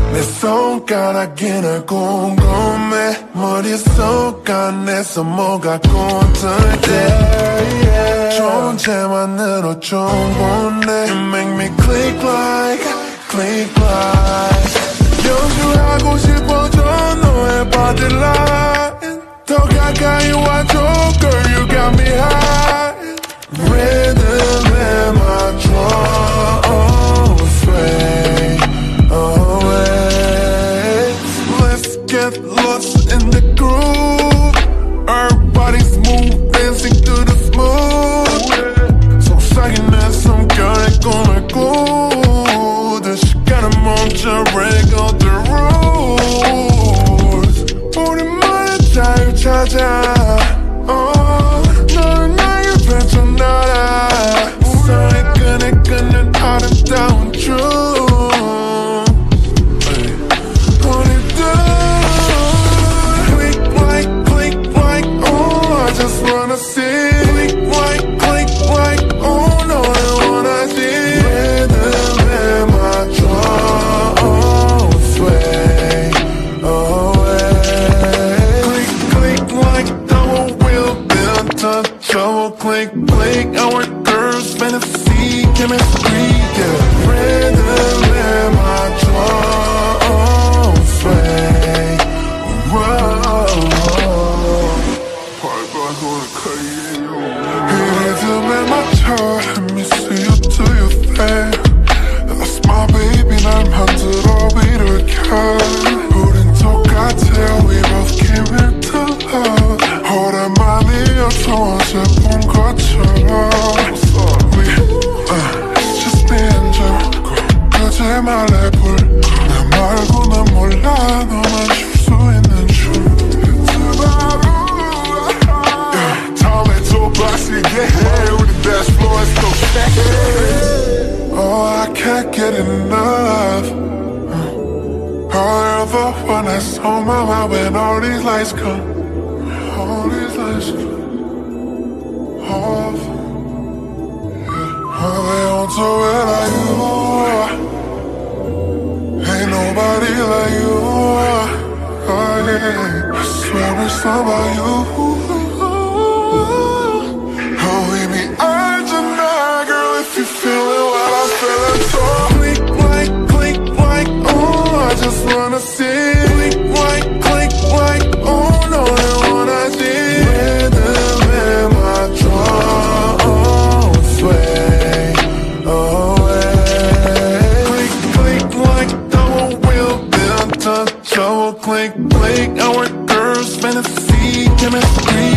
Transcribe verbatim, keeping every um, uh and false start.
내 손가락이나 궁금해 머릿속 안에서 뭐가 꿈틀대 존재만으로 충분해 You make me click like, click like 연주하고 싶어져 너의 body line 더 가까이 와줘 girl you got me high Rhythm에 맞춰 oh, sway away Let's get lost in the groove Our bodies move dancing to the smooth 속삭이는 숨결에 꿈을 꾸듯 시간은 멈춰 break all the rules 우리만의 자유 찾아 oh, 너는 나의 펼쳐놔라 서로의 끈에 끈는 아름다운 춤 우리들 click like click like oh I just wanna see click like click like oh 너를 원하지 리듬에 맞춰 oh sway away click click like double wheel built touch double click click our girls fantasy chemistry yeah 리듬에 맞춰 oh sway whoa 리듬에 맞춰 let me see you do your thing That's my baby 날 만들어 일으켜 우린 똑같아 we both came here to love 오랜만이어서 어제 본 것처럼 we, uh, it's just me and you 그제 말해볼 나 말고 난 몰라 너만 줄 수 있는 춤 다음에 또 빡시게 해 우리 dance floor is so stacked Oh I can't get enough Oh you're the one that's on my mind when all these lights come All these lights come off Oh they don't do it like you Ain't nobody like you Oh yeah I swear it's all about you Oh we be urgent now girl if you feelin' what I'm feelin' So click like click like oh I just wanna see click like click like oh 너를 원하지 리듬에 맞춰 oh sway away click click like double wheel built touch double click click our girls fantasy chemistry